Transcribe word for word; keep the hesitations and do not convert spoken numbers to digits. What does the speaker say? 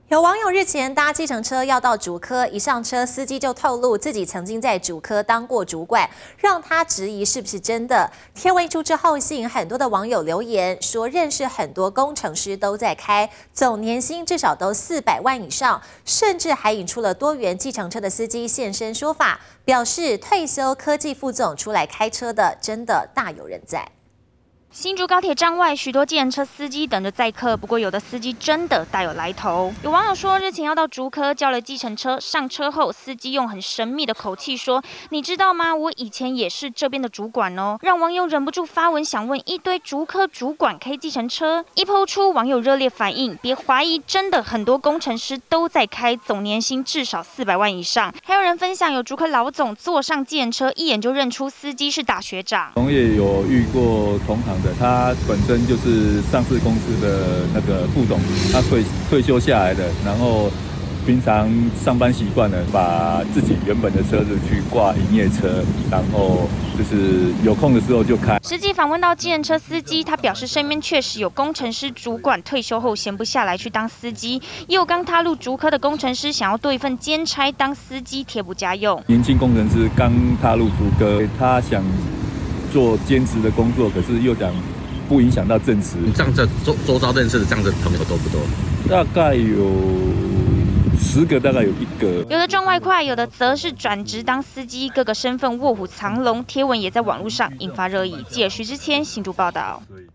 有网友日前搭计程车要到竹科，一上车，司机就透露自己曾经在竹科当过主管，让他质疑是不是真的。贴文一出之后，吸引很多的网友留言，说认识很多工程师都在开，总年薪至少都四百万以上，甚至还引出了多元计程车的司机现身说法，表示退休科技副总出来开车的，真的大有人在。 新竹高铁站外，许多计程车司机等着载客，不过有的司机真的大有来头。有网友说，日前要到竹科，叫了计程车，上车后，司机用很神秘的口气说：“你知道吗？我以前也是这边的主管哦。”让网友忍不住发文想问：一堆竹科主管开计程车？一抛出，网友热烈反应，别怀疑，真的很多工程师都在开，总年薪至少四百万以上。还有人分享，有竹科老总坐上计程车，一眼就认出司机是大学长。 同业有遇过同行的。 他本身就是上市公司的那个副总，他退退休下来的，然后平常上班习惯了，把自己原本的车子去挂营业车，然后就是有空的时候就开。 实际访问到计程车司机，他表示身边确实有工程师主管退休后闲不下来去当司机，也有刚踏入竹科的工程师想要多一份兼差当司机贴补家用。 年轻工程师刚踏入竹科，他想 做兼职的工作，可是又讲不影响到正职。 你这样子周周遭认识的这样的朋友多不多？ 大概有十个，大概有一个。 有的赚外快，有的则是转职当司机，各个身份卧虎藏龙。贴文也在网络上引发热议。记者徐之谦，新竹报道。